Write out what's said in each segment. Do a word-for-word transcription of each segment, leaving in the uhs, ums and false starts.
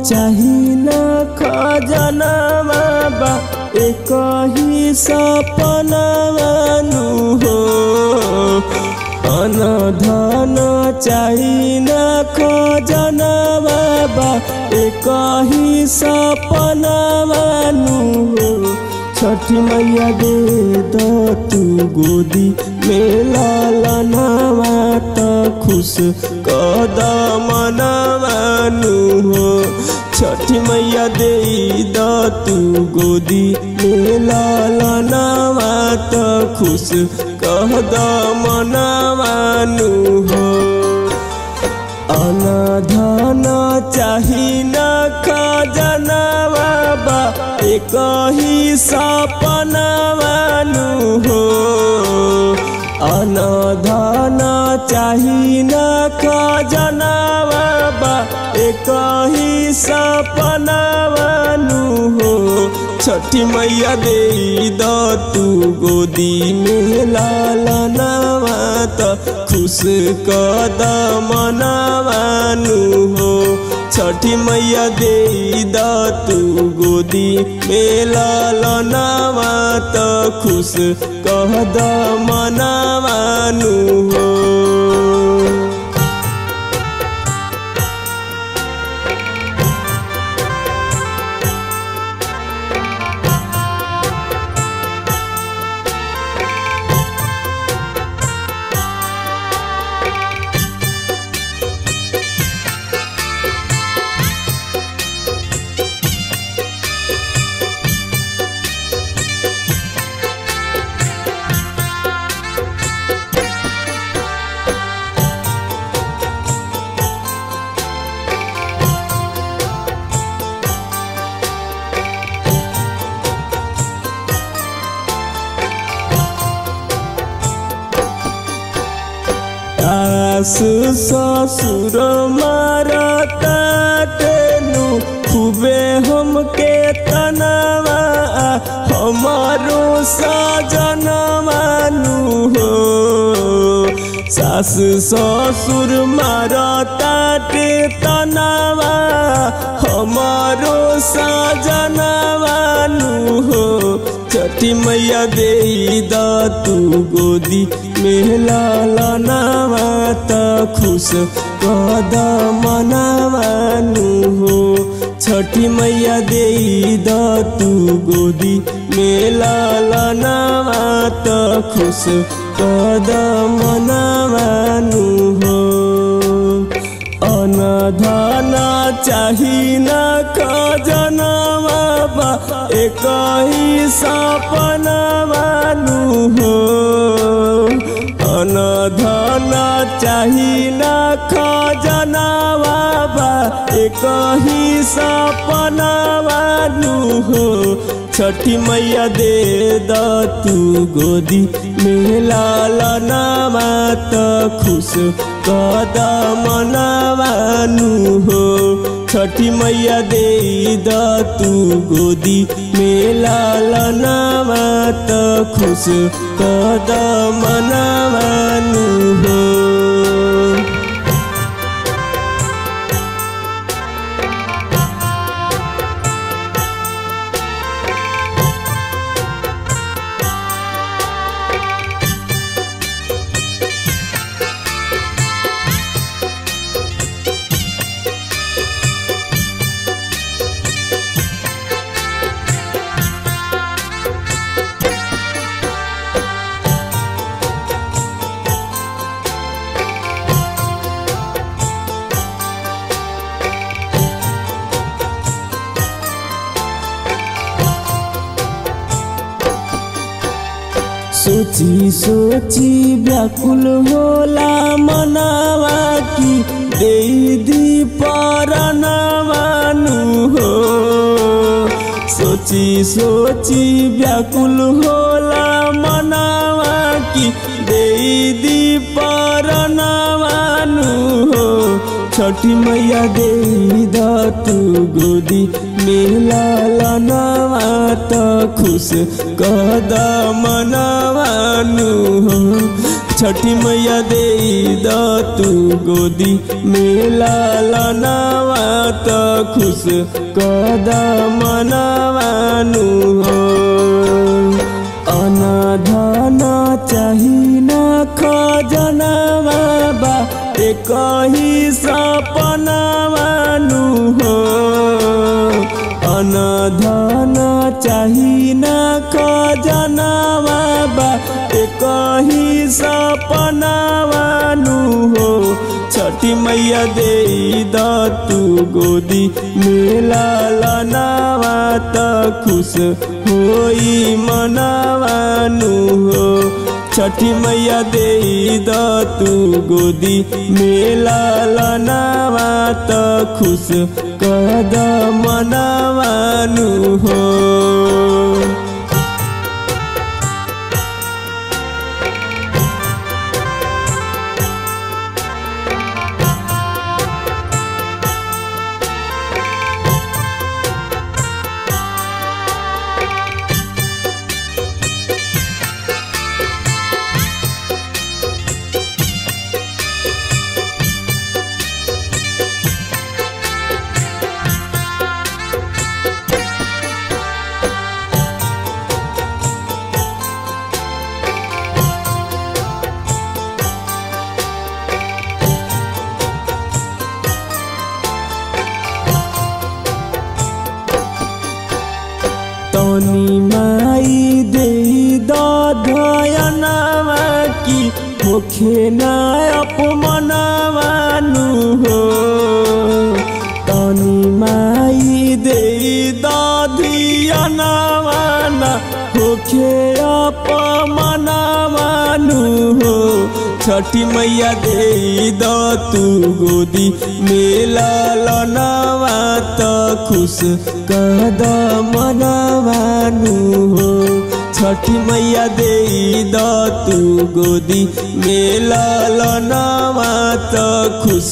चाही न खजनवा बा एक ही सपनवा नु हो। अन धन चाही न खजनवा बा एक ही सपनवा नु हो। छठी मैया दे द तू गोदी में लालनवा त खुश कदमनवा नु हो। छठी मैया दे द तू गोदी में लालनवा त खुश कदमनवा नु हो। अन धन चाही न खजनवा बा एक ही सपनवा नु हो। अन धन चाही न खजनवा बा एक ही सपनवा नु हो। छठी मैया दे द तू गोदी में लालनवा त खुश कदमनवा नु हो। छठी मैया दे द तू गोदी में लालनवा त खुश कदमनवा नु हो। सासु ससुर मारता तेनु खूबे हमके तनवा हमारो सजनवा नु हो। सासु ससुर मारता ते तनवा हमारो सजनवा नु हो। छठी मैया दे द तू गोदी में लालनवा त खुश कदमनवा नु हो। छठी मैया दे द तू गोदी में लालनवा त खुश कदमनवा नु हो। अन धन चाही न खजनवा बा एक ही सपनवा नु हो। अन धन चाही न खजनवा बा एक ही सपनवा नु हो। छठी मैया दे द तू गोदी में लालनवा त खुश कदमनवा नु हो। छठी मैया दे द तू गोदी में लालनवा त खुश कदमनवा नु हो। सोची सोची व्याकुल होला मनवा की दे दी परनवा नु हो। सोची सोची व्याकुल होला मनवा की दे दी परनवा नु हो। छठी मैया दे द तू गोदी में लालनवा त खुश कदमनवा नु हो। छठी मैया दे द तू गोदी में लालनवा त खुश कदमनवानु हो। अनाधन चाही न खजनवा बा एक ही सपनवानु हो। अनाधन चाही न खजनवा बा एक ही सपनवानु हो। छठी मैया दे द तू गोदी में लालनवा त खुश होई मनवानु हो। छठी मैया दे द तू गोदी में लालनवा त खुश कदमनवानु हो। तनी माई दे दयनवा की होखे न अपमनवानु हो। तनी माई दे दयनवा न होखे अपमनवानु हो। छठी मैया दे द तू गोदी में लालनवा त खुश कदमनवानु हो। छठी मैया दे द तू गोदी में लालनवा त खुश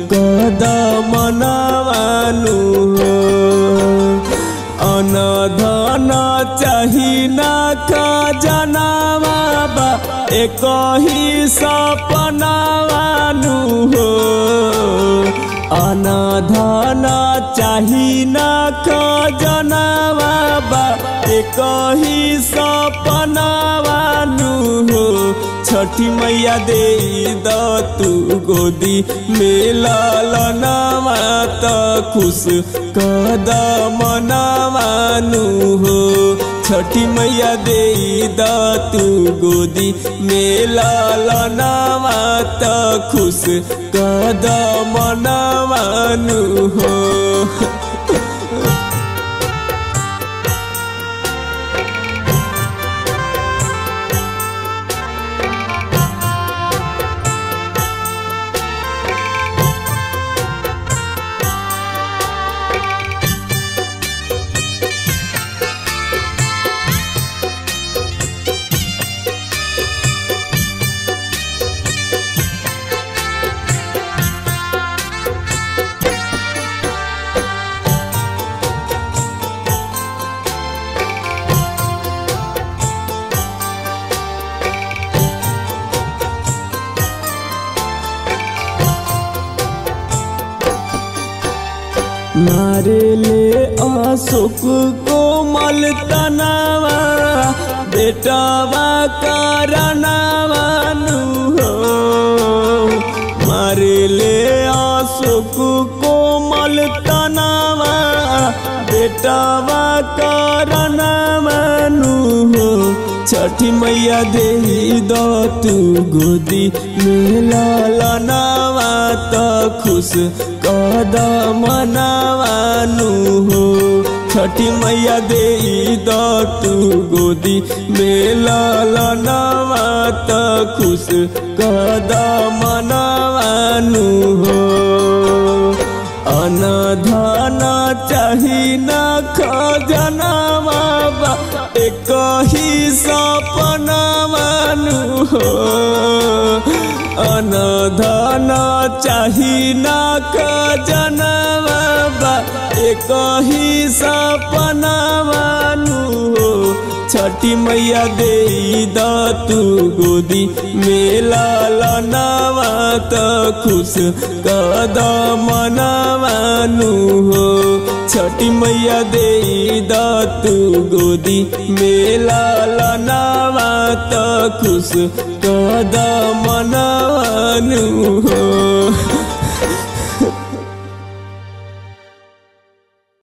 कदमनवानु हो। अनाधन चाही न खजनवा बा एक ही सपनवानु हो। अनाधन चाही न खजनवा बा एक ही सपनवानु हो। छठी मैया दे द तू गोदी में लालनवा त खुश कदमनवानु हो। छठी मैया दे द तू गोदी में लालनवा त खुश कदमनवानु हो। मारे ले अशोक कोमल तनवा बेटवा करनवानु हो। मारे ले अशोक कोमल तनवा बेटवा करनवानु हो। छठी मैया दे द तू गोदी में लालनवा त खुश कदमनवानु हो। छठी मैया दे द तू गोदी में लालनवा त खुश कदमनवानु हो। अनाधन चाही न खजनवा बा एक ही सपनवानु हो। अनाधन चाही न खजनवा बा एक ही सपनवानु हो। छठी मैया दे द तू गोदी मेला लनावा त खुश कदम मनवानु हो। छठी मैया दे द तू गोदी मेला लनावा त खुश कदम मनवानु हो।